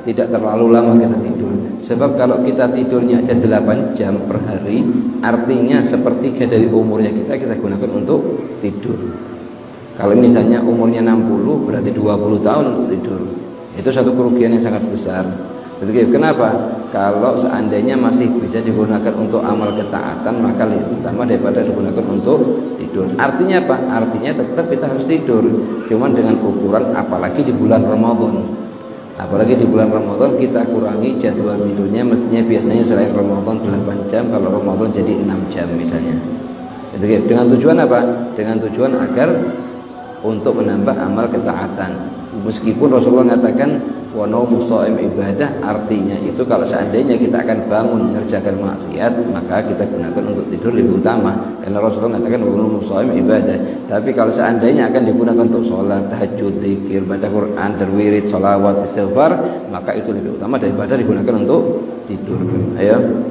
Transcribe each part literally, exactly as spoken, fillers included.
tidak terlalu lama kita tidur. Sebab kalau kita tidurnya aja delapan jam per hari, artinya sepertiga dari umurnya kita kita gunakan untuk tidur. Kalau misalnya umurnya enam puluh, berarti dua puluh tahun untuk tidur. Itu satu kerugian yang sangat besar. Begitu. Kenapa? Kalau seandainya masih bisa digunakan untuk amal ketaatan, maka lebih utama daripada digunakan untuk tidur. Artinya apa? Artinya tetap kita harus tidur, cuman dengan ukuran apalagi di bulan Ramadan. Apalagi di bulan Ramadan kita kurangi jadwal tidurnya, mestinya biasanya selain Ramadan delapan jam, kalau Ramadan jadi enam jam misalnya. Begitu. Dengan tujuan apa? Dengan tujuan agar untuk menambah amal ketaatan. Meskipun Rasulullah mengatakan wa naumu shaim ibadah, artinya itu kalau seandainya kita akan bangun mengerjakan maksiat, maka kita gunakan untuk tidur lebih utama, karena Rasulullah mengatakan wa naumu shaim ibadah. Tapi kalau seandainya akan digunakan untuk sholat, tahajud, zikir, baca Quran, berwirid, sholawat, istighfar, maka itu lebih utama daripada digunakan untuk tidur. Ayo.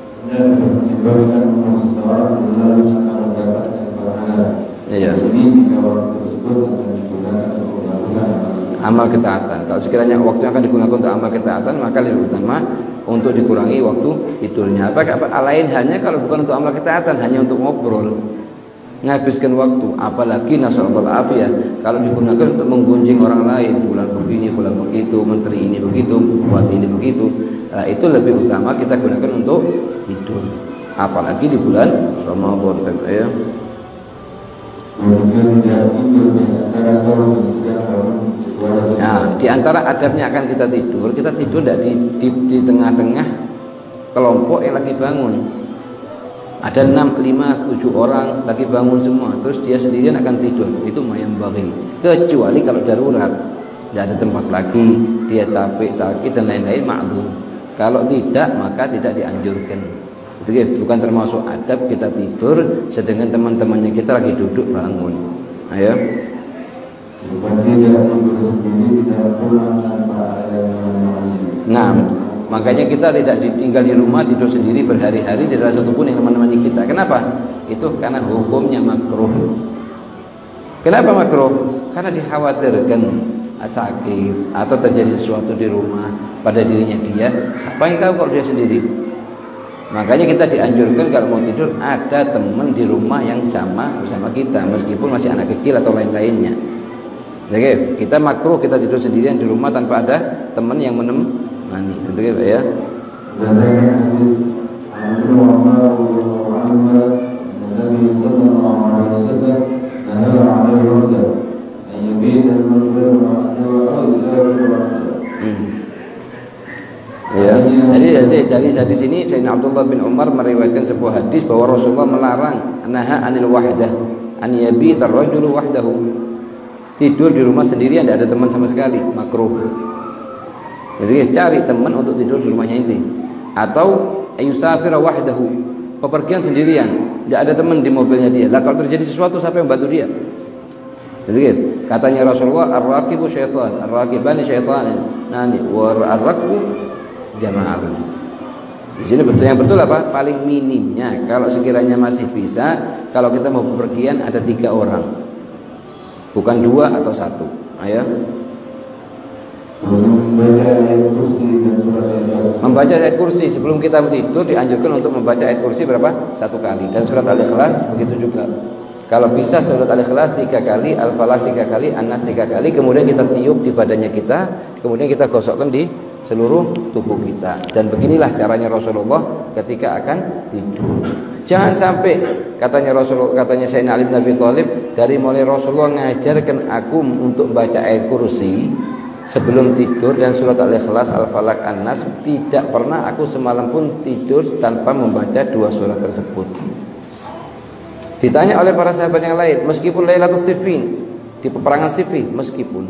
Iya. Amal ketaatan. Kalau sekiranya waktu yang akan digunakan untuk amal ketaatan, maka lebih utama untuk dikurangi waktu tidurnya. Apa, apa lain halnya kalau bukan untuk amal ketaatan, hanya untuk ngobrol, menghabiskan waktu. Apalagi nasallallahu afiyah, kalau digunakan untuk menggunjing orang lain, fulan begini, fulan begitu, menteri ini begitu, bupati ini begitu, nah, itu lebih utama kita gunakan untuk tidur. Apalagi di bulan Ramadan, ya. Nah, di antara adabnya akan kita tidur, kita tidur tidak di, di, di tengah-tengah kelompok yang lagi bangun. Ada enam, lima, tujuh orang lagi bangun semua, terus dia sendirian akan tidur. Itu mayam bagi. Kecuali kalau darurat, tidak ada tempat lagi, dia capek, sakit dan lain-lain, ma'dzur. Kalau tidak, maka tidak dianjurkan. Itu bukan termasuk adab kita tidur sedangkan teman-temannya kita lagi duduk bangun. Ayo. Nah, makanya kita tidak tinggal di rumah tidur sendiri berhari-hari, tidak ada satupun yang menemani kita. Kenapa? Itu karena hukumnya makruh. Kenapa makruh? Karena dikhawatirkan sakit atau terjadi sesuatu di rumah pada dirinya dia. Siapa yang tahu kalau dia sendiri? Makanya kita dianjurkan kalau mau tidur ada teman di rumah yang sama bersama kita, meskipun masih anak kecil atau lain-lainnya. Oke, kita makruh kita tidur sendirian di rumah tanpa ada teman yang menemani. Betul ya? Hmm. Ya, jadi dari dari dari sini Sayyidina Abdullah bin Umar meriwayatkan sebuah hadis bahwa Rasulullah melarang naha anil wahdah, an yabita ar-rajulu wahdahu. Tidur di rumah sendirian, tidak ada teman sama sekali, makruh. Jadi cari teman untuk tidur di rumahnya inti. Atau ayusafira wahdahu, pepergian sendirian, tidak ada teman di mobilnya dia. Lah kalau terjadi sesuatu siapa yang bantu dia? Jadi katanya Rasulullah, ar-raqibu syaitan, ar-raqibani syaitan. Nani wa ar-raqbu jamaah. Di sini betul yang betul apa? Paling minimnya kalau sekiranya masih bisa, kalau kita mau bepergian ada tiga orang. Bukan dua atau satu. Ayo. Membaca ayat kursi dan surat Al-Ikhlas. Membaca ayat kursi sebelum kita tidur dianjurkan untuk membaca ayat kursi berapa? Satu kali. Dan surat Al-Ikhlas begitu juga. Kalau bisa surat Al-Ikhlas tiga kali, Al-Falaq tiga kali, An-Nas tiga kali, kemudian kita tiup di badannya kita, kemudian kita gosokkan di seluruh tubuh kita. Dan beginilah caranya Rasulullah ketika akan tidur. Jangan sampai katanya Rasulullah, katanya Sayyidina Ali bin Abi Thalib, dari mulai Rasulullah ngajarkan aku untuk baca ayat kursi sebelum tidur dan surat Al-Ikhlas, Al-Falaq, An-Nas, tidak pernah aku semalam pun tidur tanpa membaca dua surat tersebut. Ditanya oleh para sahabat yang lain, meskipun Lailatul Siffin, di peperangan Siffin, meskipun.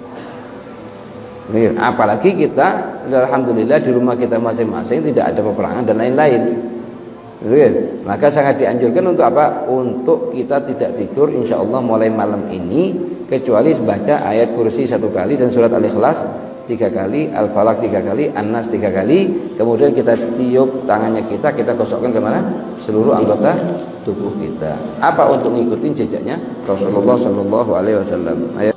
Apalagi kita, alhamdulillah di rumah kita masing-masing tidak ada peperangan dan lain-lain. Maka sangat dianjurkan untuk apa? Untuk kita tidak tidur insya Allah mulai malam ini, kecuali baca ayat kursi satu kali dan surat Al-Ikhlas tiga kali, Al-Falaq tiga kali, An-Nas tiga kali, kemudian kita tiup tangannya kita, kita gosokkan kemana? Seluruh anggota tubuh kita. Apa? Untuk ngikutin jejaknya Rasulullah Shallallahu Alaihi Wasallam.